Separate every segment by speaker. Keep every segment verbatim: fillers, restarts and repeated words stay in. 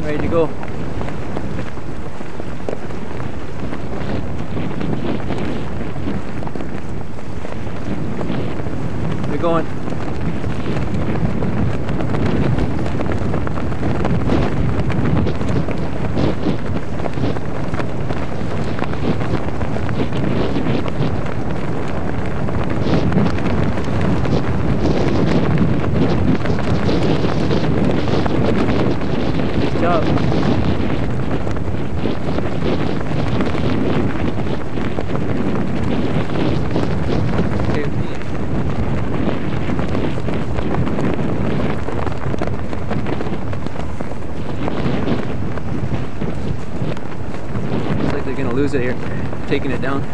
Speaker 1: ready to go. We're going. Good job. Looks like they're gonna lose it here, taking it down.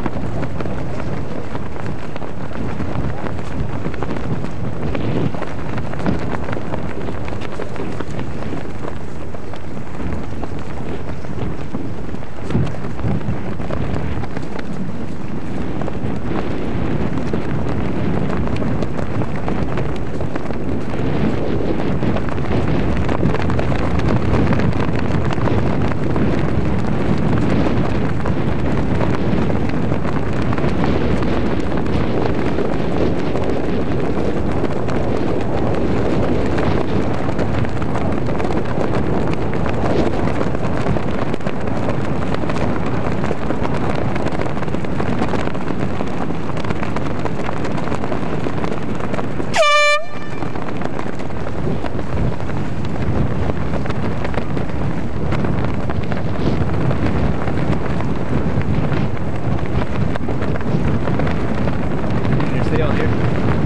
Speaker 1: Stay out here.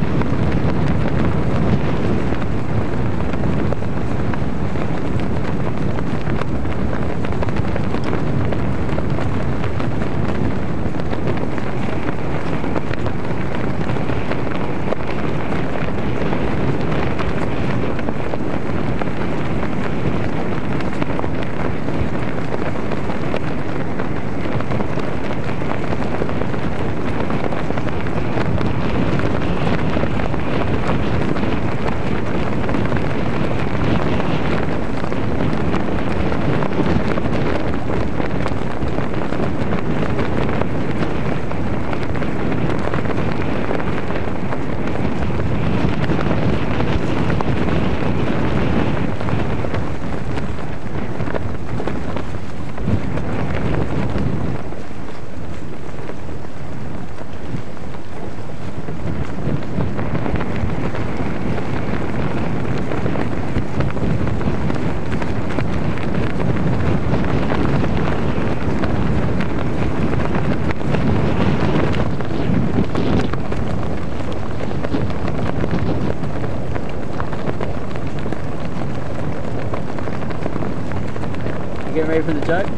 Speaker 1: Getting ready for the jug?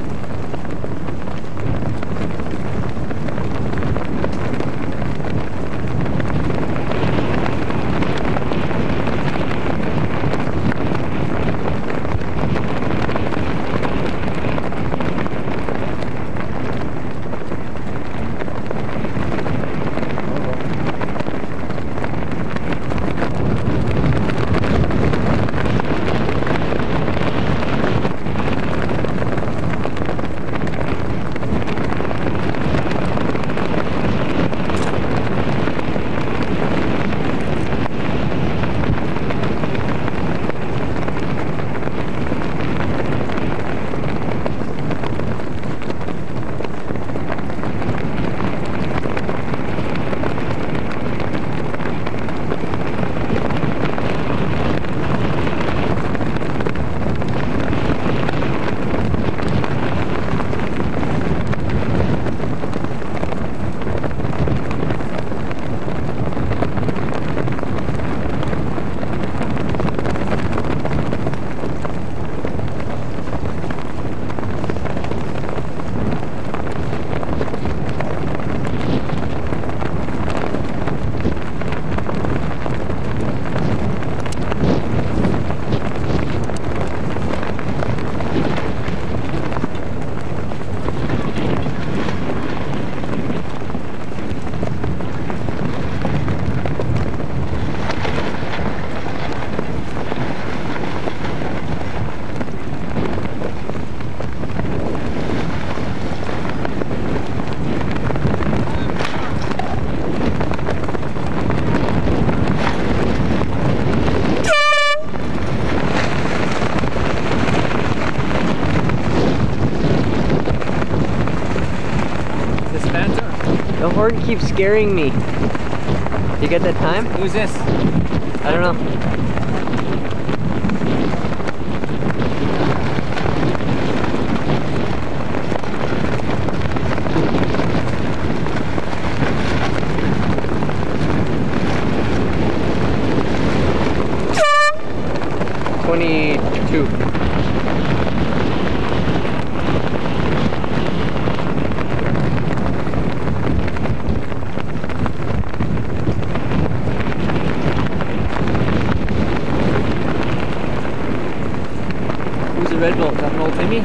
Speaker 2: horn keeps scaring me. You get that time?
Speaker 1: Who's this?
Speaker 2: I don't know. twenty-two.
Speaker 1: Who's the red bull? Is that an old Timmy?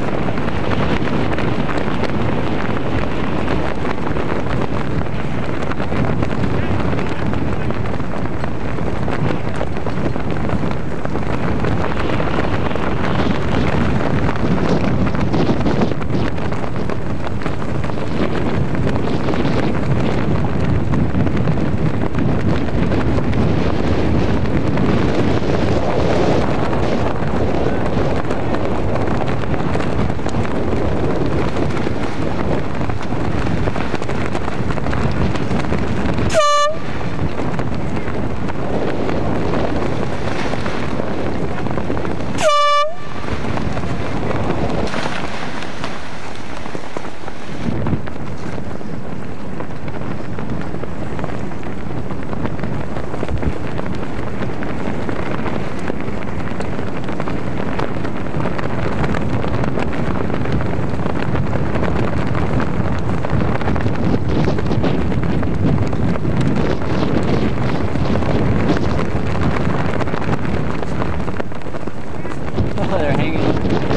Speaker 1: They're hanging.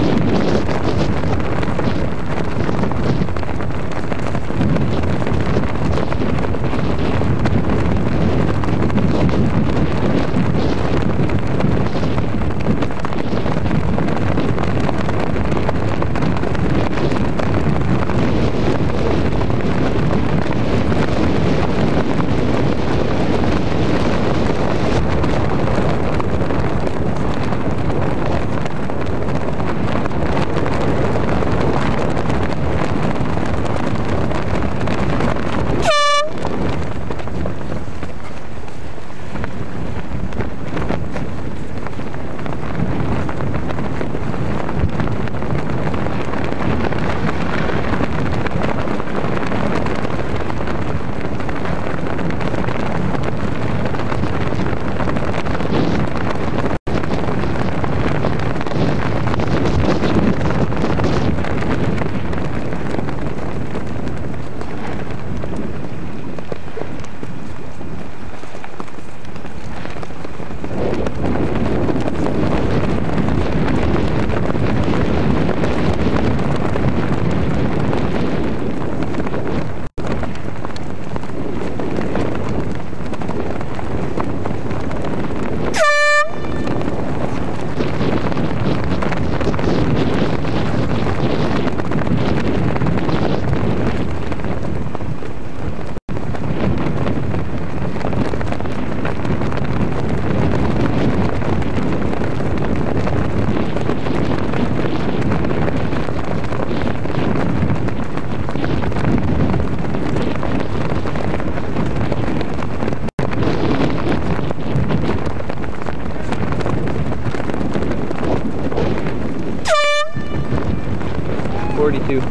Speaker 1: forty-two.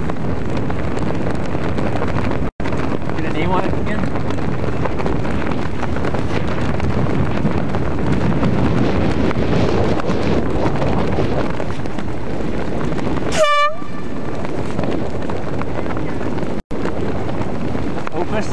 Speaker 1: Get a name on it again? Opus?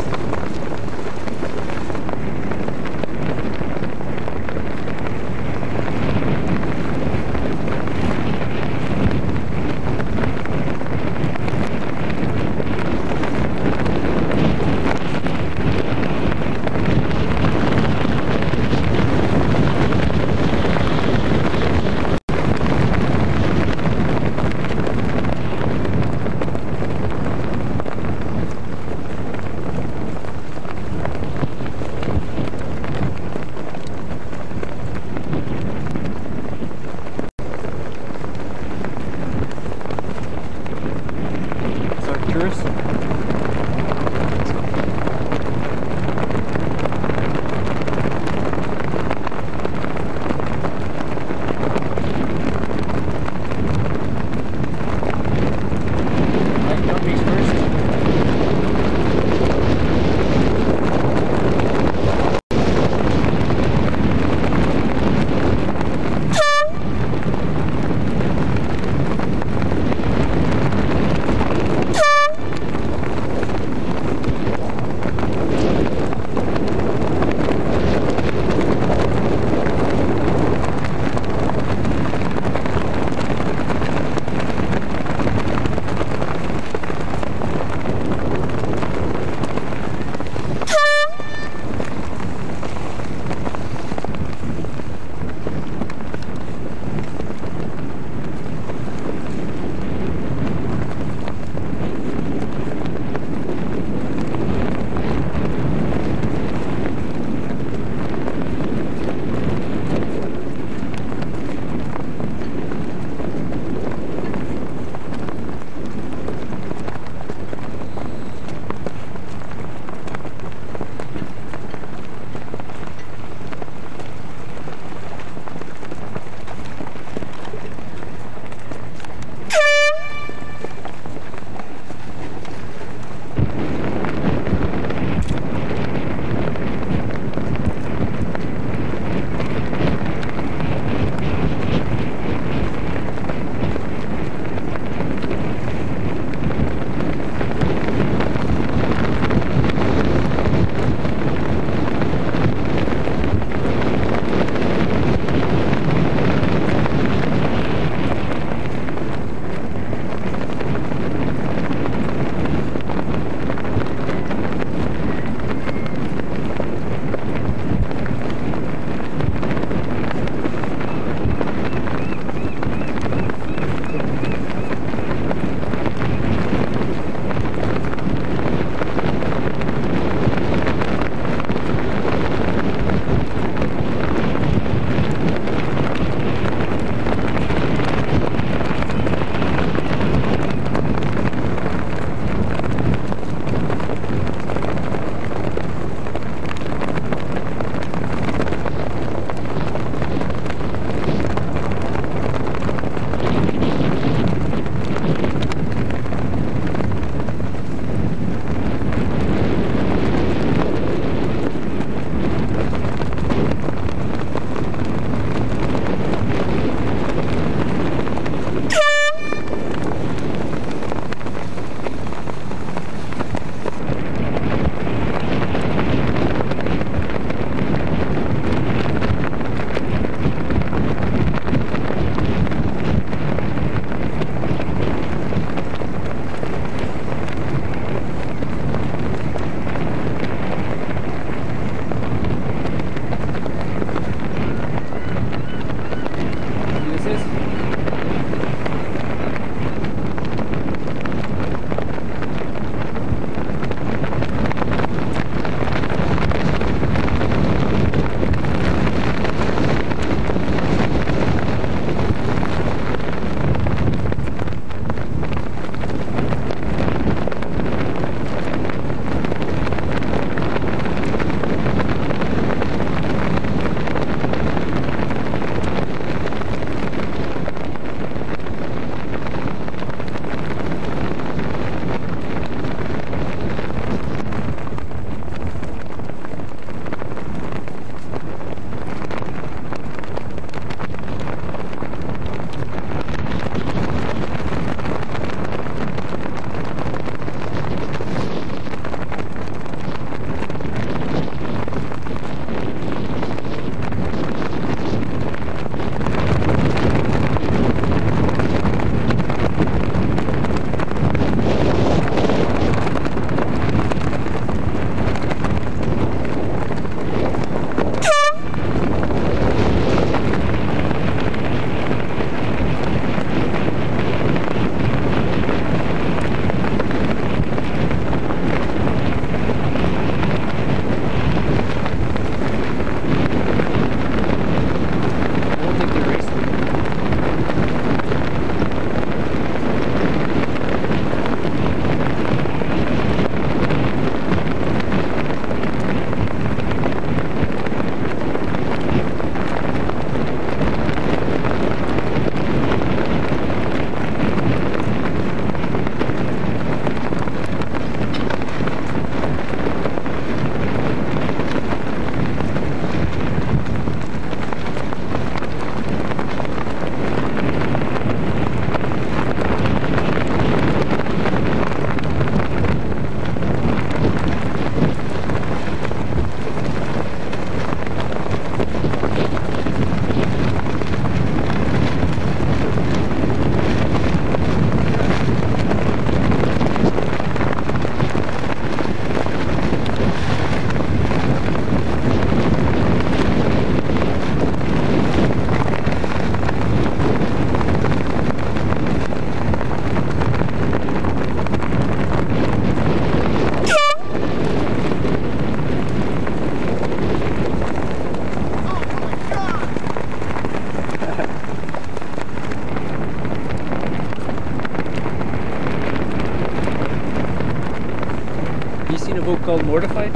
Speaker 1: boat called Mortified?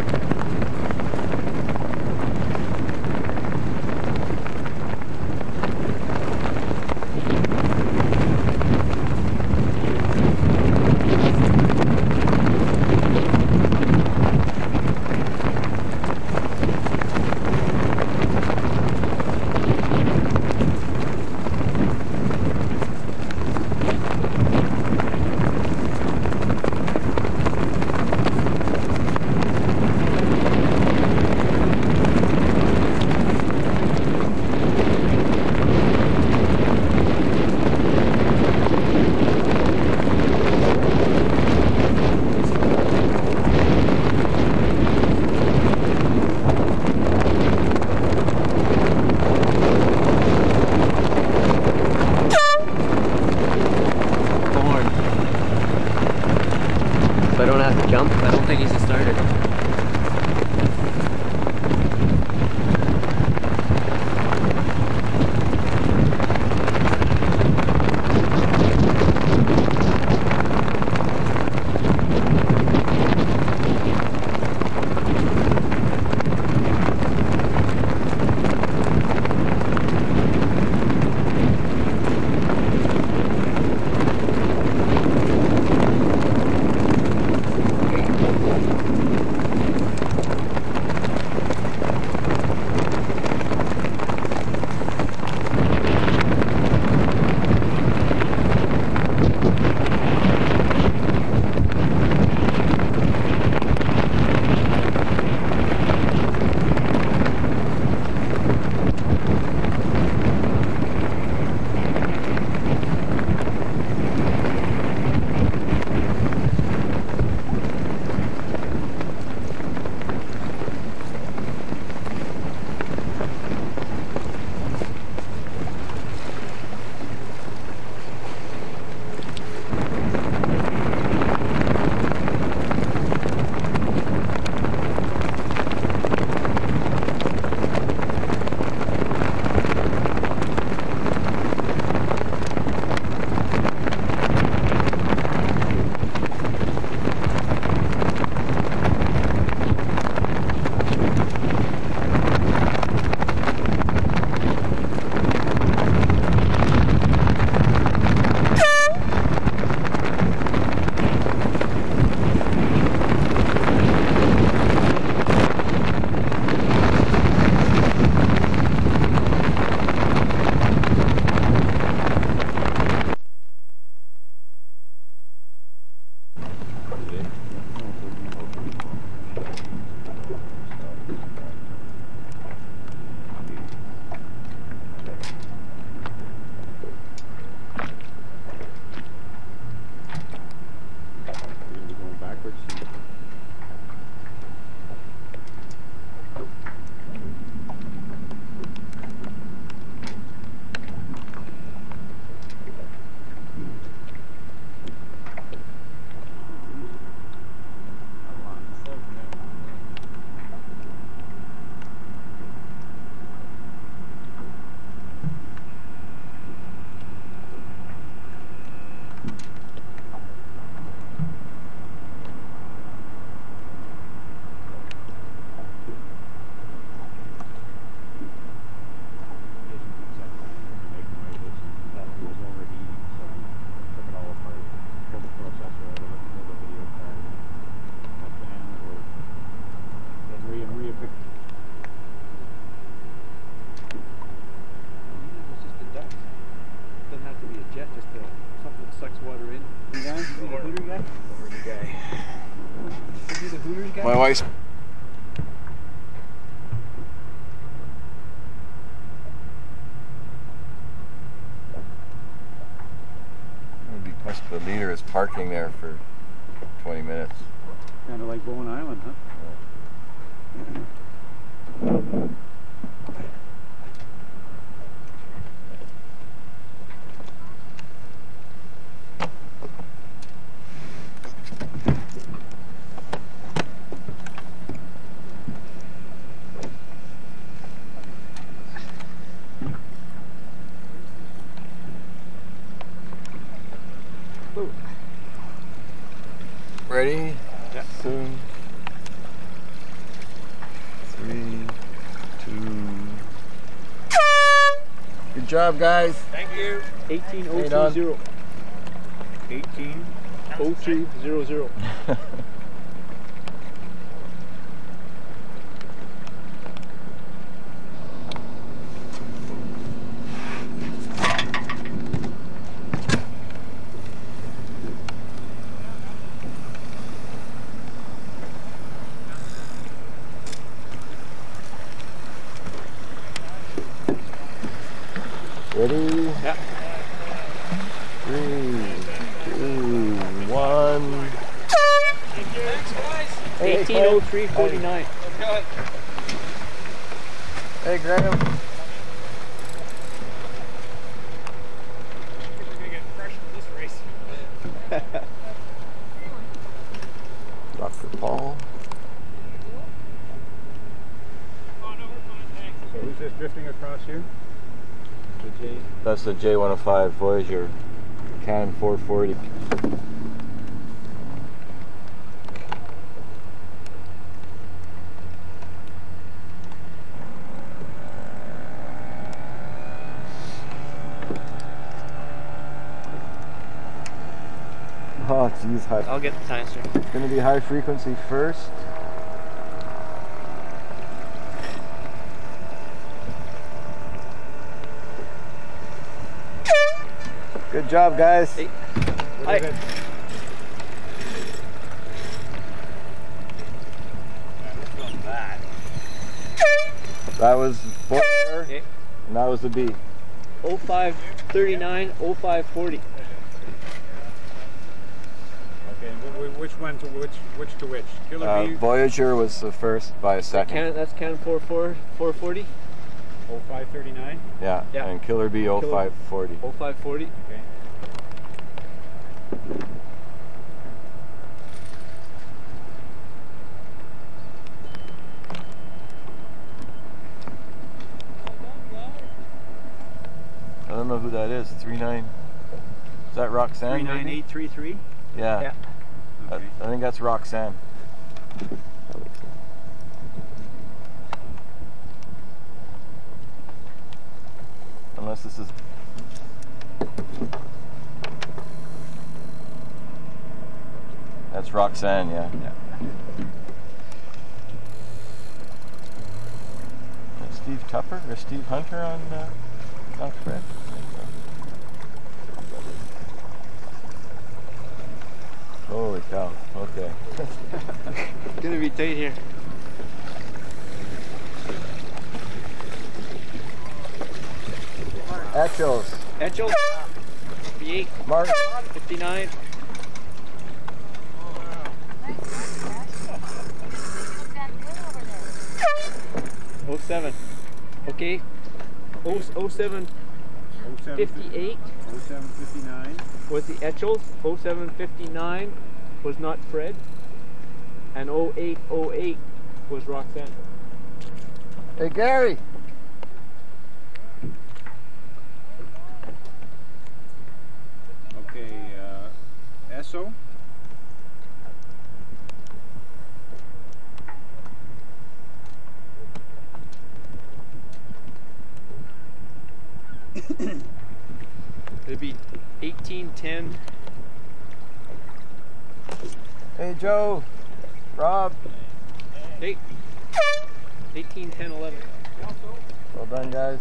Speaker 2: So I don't have to jump?
Speaker 1: I don't think he's started.
Speaker 3: My wife's would be plus the leader is parking there for twenty minutes.
Speaker 4: Kind of like Bowen Island, huh?
Speaker 3: Ready?
Speaker 4: Yeah.
Speaker 3: Soon. job, guys.
Speaker 1: Thank you. eighteen oh two zero. eighteen oh two zero zero.
Speaker 3: Ready?
Speaker 1: Yeah.
Speaker 3: Three, two, one.
Speaker 1: eighteen oh three forty-nine.
Speaker 3: Hey, Graham. Doctor Paul.
Speaker 4: So who's this drifting across here? The J.
Speaker 3: That's the J one oh five Voyager Canon four forty. Oh, geez, high.
Speaker 1: I'll get the time, sir.
Speaker 3: It's going to be high frequency first. Good job, guys.
Speaker 1: Hey.
Speaker 4: What is it?
Speaker 3: That was Voyager,
Speaker 1: Okay.
Speaker 3: and that was the B.
Speaker 1: oh five thirty-nine, oh five forty.
Speaker 4: Okay, and wh- wh- which one to which? Which to which? Killer
Speaker 3: Uh,
Speaker 4: B.
Speaker 3: Voyager was the first by a second.
Speaker 1: Canon, that's Canon four forty.
Speaker 4: oh five thirty-nine.
Speaker 3: Yeah,
Speaker 1: Yeah.
Speaker 3: and Killer B oh five forty.
Speaker 1: oh five forty.
Speaker 4: Okay.
Speaker 3: I don't know who that is. Three nine. Is that Roxanne?
Speaker 1: three nine
Speaker 3: maybe?
Speaker 1: eight three three.
Speaker 3: Yeah.
Speaker 1: Yeah.
Speaker 3: I,
Speaker 4: Okay.
Speaker 3: I think that's Roxanne. Unless this is. That's Roxanne, yeah.
Speaker 1: Yeah.
Speaker 3: Is Steve Tupper or Steve Hunter on uh, Doc Fred? Holy cow. Okay.
Speaker 1: It's gonna be tight here.
Speaker 3: Echoes.
Speaker 1: Echo. fifty-eight.
Speaker 3: Mark.
Speaker 1: fifty-nine. oh seven. Okay. Oh, oh seven
Speaker 4: oh seven
Speaker 1: fifty-eight
Speaker 4: oh seven fifty-nine.
Speaker 1: was the Etchels. oh seven fifty-nine was not Fred. And oh eight oh eight was Roxanne.
Speaker 3: Hey, Gary.
Speaker 4: Okay, uh, S O.
Speaker 1: It'd be eighteen ten.
Speaker 3: Hey, Joe. Rob.
Speaker 1: Hey. eighteen ten eleven.
Speaker 3: Well done, guys.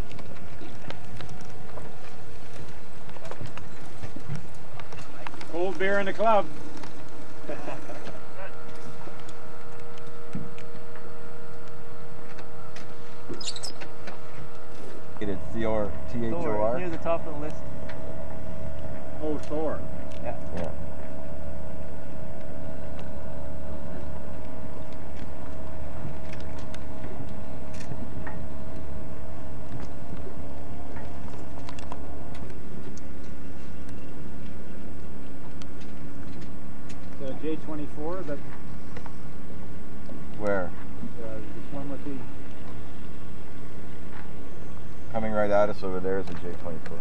Speaker 4: Cold beer in the club.
Speaker 3: It's Thor. T H O R.
Speaker 1: Near the top of the list.
Speaker 4: Oh, Thor.
Speaker 1: Yeah.
Speaker 3: Yeah.
Speaker 4: The J twenty-four. That
Speaker 3: Where?
Speaker 4: uh, this one with the.
Speaker 3: Coming right at us over there is a J twenty-four.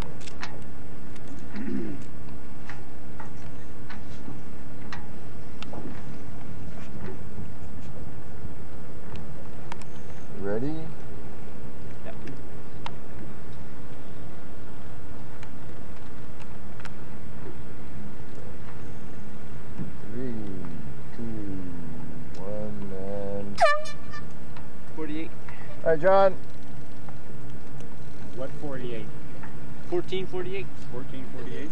Speaker 3: Ready?
Speaker 1: Yeah.
Speaker 3: Hi, John.
Speaker 4: What forty-eight?
Speaker 1: fourteen forty-eight.
Speaker 4: fourteen forty-eight,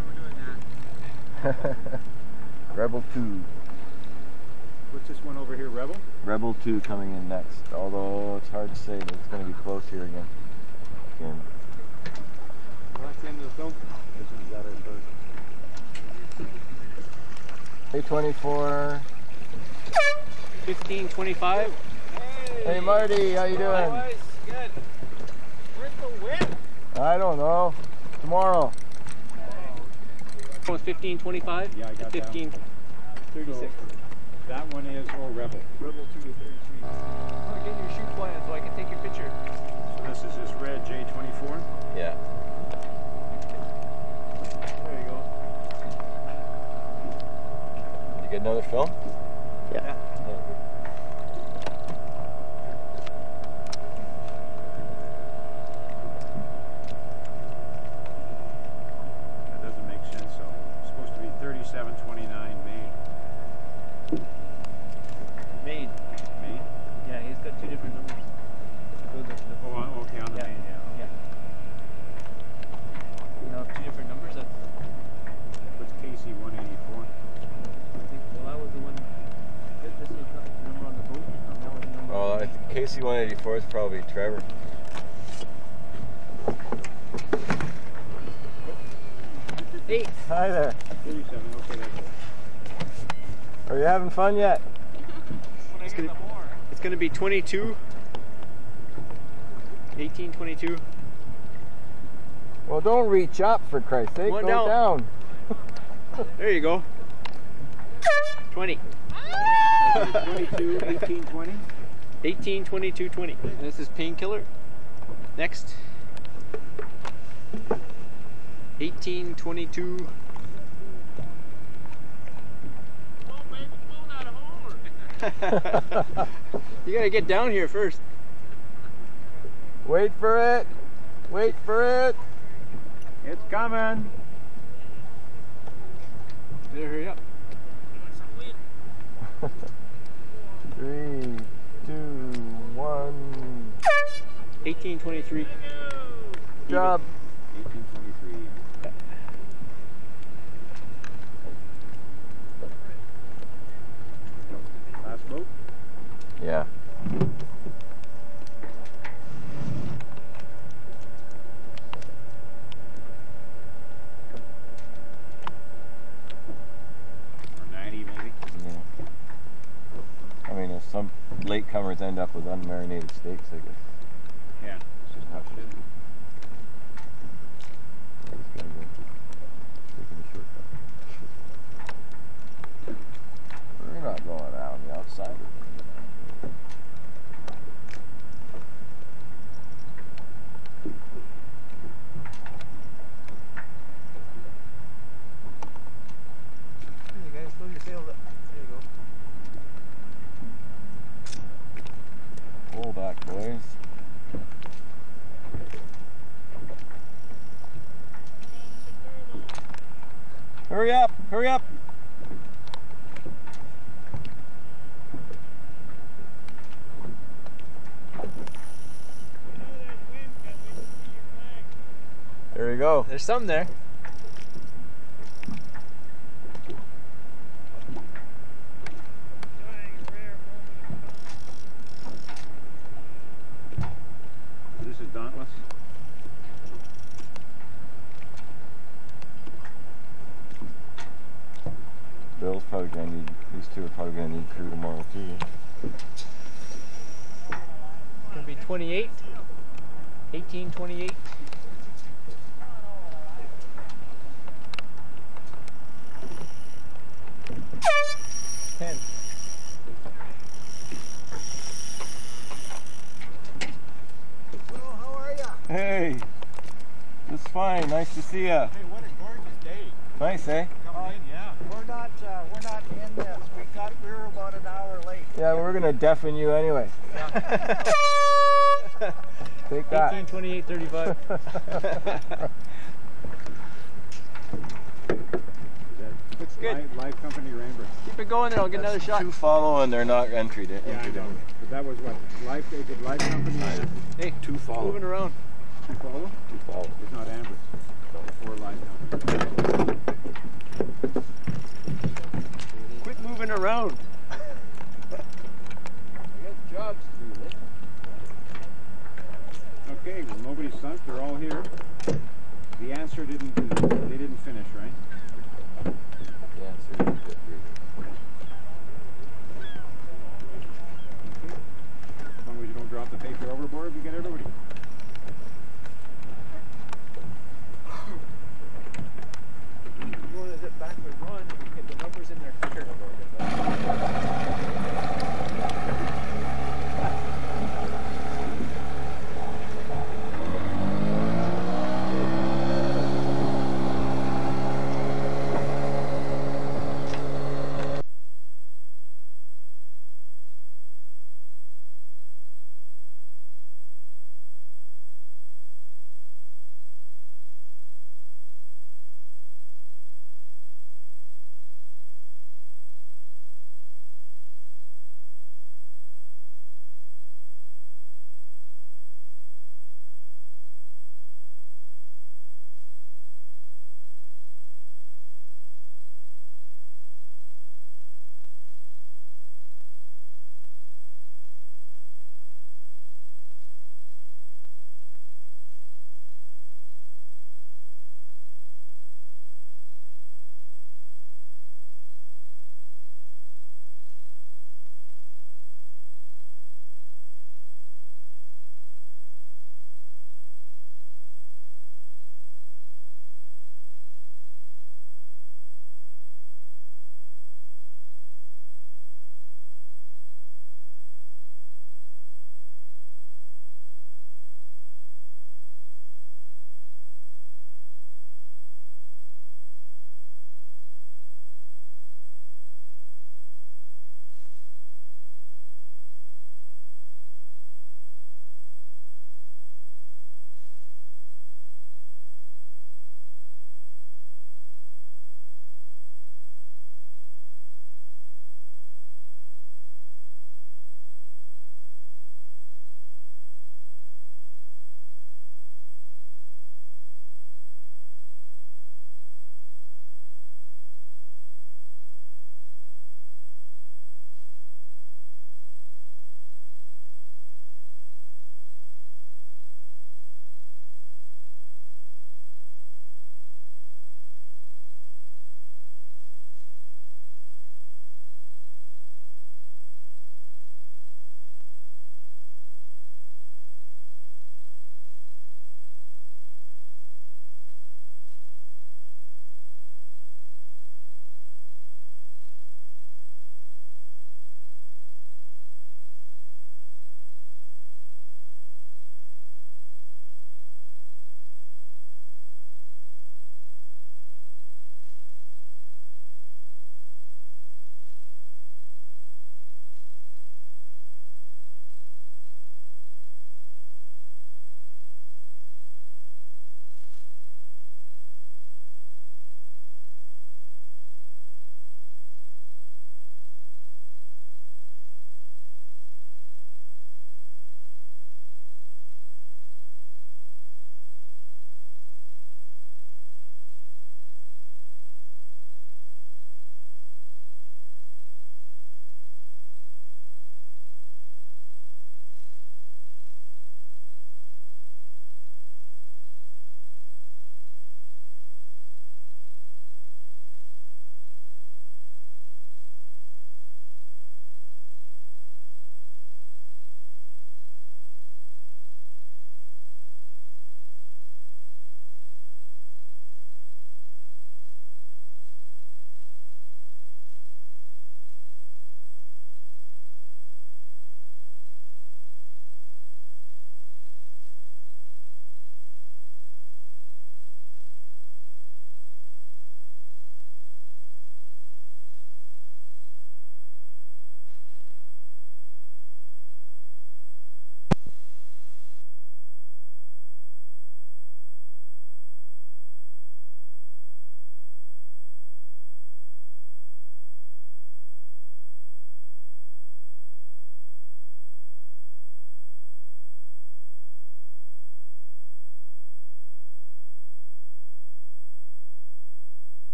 Speaker 4: sir?
Speaker 3: Rebel two.
Speaker 4: What's this one over here, Rebel?
Speaker 3: Rebel two coming in next. Although it's hard to say, but it's going to be close here again. again.
Speaker 1: Well, that's the end of the film.
Speaker 4: This one's got our first.
Speaker 3: A twenty-four.
Speaker 1: fifteen twenty-five.
Speaker 3: Hey Marty, how you doing?
Speaker 1: Good. Where's the whip?
Speaker 3: I don't know. Tomorrow.
Speaker 1: Was fifteen twenty-five?
Speaker 4: Yeah, I got that
Speaker 1: fifteen thirty-six.
Speaker 4: So, that one is, oh, Rebel.
Speaker 1: Rebel two to thirty-three. Oh, get your shoot plan so I can take your picture.
Speaker 4: So this is this red J twenty-four?
Speaker 3: Yeah.
Speaker 1: There you go.
Speaker 3: You get another film?
Speaker 2: Yeah.
Speaker 1: Yeah.
Speaker 4: That doesn't make sense, so it's supposed to be thirty-seven twenty-nine May.
Speaker 1: Made.
Speaker 4: May?
Speaker 1: Yeah, he's got two different numbers. So the, the,
Speaker 4: Oh, uh, okay, on the
Speaker 1: Yeah.
Speaker 4: main, yeah.
Speaker 1: yeah. You know, two different numbers. That's,
Speaker 4: What's K C one eighty-four?
Speaker 1: I think, well, that was the one. This this was the number on the boat. And that was the number.
Speaker 3: Oh,
Speaker 1: on
Speaker 3: I
Speaker 1: the
Speaker 3: think K C one eighty-four is probably Trevor.
Speaker 1: eight.
Speaker 3: Hi there.
Speaker 4: thirty-seven, okay, that's it.
Speaker 3: Are you having fun yet?
Speaker 1: It's gonna, it's gonna be twenty-two. eighteen twenty-two.
Speaker 3: Well, don't reach up for Christ's sake.
Speaker 1: One
Speaker 3: Go
Speaker 1: down.
Speaker 3: down.
Speaker 1: There you go. twenty.
Speaker 4: twenty-two, eighteen, twenty?
Speaker 1: eighteen twenty-two twenty. And this is Painkiller. Next. eighteen twenty-two. You gotta get down here first.
Speaker 3: Wait for it. Wait for it.
Speaker 4: It's coming.
Speaker 1: Better hurry up.
Speaker 3: Three, two, one.
Speaker 1: eighteen twenty-three.
Speaker 3: Job.
Speaker 4: eighteen twenty-three. Last boat?
Speaker 3: Yeah.
Speaker 4: Or ninety maybe?
Speaker 3: Yeah. I mean, if some latecomers end up with unmarinated steaks, I guess.
Speaker 4: Yeah, it's just how it is.
Speaker 3: Just gotta go taking a shortcut. We're not going around the outside.
Speaker 1: Hey guys, slow your sails up. There you go.
Speaker 3: Pull back, boys. Hurry up! Hurry up! There you go.
Speaker 1: There's some there.
Speaker 4: This is Dauntless.
Speaker 3: Bill's probably gonna need, these two are probably gonna need crew tomorrow too.
Speaker 1: Gonna be twenty-eight. eighteen twenty-eight. ten.
Speaker 5: Well, how are ya?
Speaker 3: Hey! That's fine, nice to see ya.
Speaker 4: Hey, what a gorgeous day.
Speaker 3: Nice, eh?
Speaker 4: Coming in, yeah.
Speaker 5: We're not, uh, we're not in this. We got, we were about an hour late.
Speaker 3: Yeah, we're gonna deafen you anyway. Take that.
Speaker 1: eighteen twenty-eight thirty-five.
Speaker 4: That's
Speaker 1: good.
Speaker 4: Live, live company Rainbow.
Speaker 1: Keep it going there, I'll get another shot.
Speaker 3: Two follow and they're not entered,
Speaker 4: Yeah, I
Speaker 3: entered
Speaker 4: know.
Speaker 3: in.
Speaker 4: But that was what? Life, they did Life Company and
Speaker 1: Hey,
Speaker 3: Two follow.
Speaker 1: moving around.
Speaker 4: Follow?
Speaker 3: Two follow.
Speaker 4: It's not Amber's. Before Life Company.
Speaker 1: Quit moving around. We got jobs to do, Nick.
Speaker 4: Okay, well nobody's sunk, they're all here. The answer didn't, they didn't finish, right?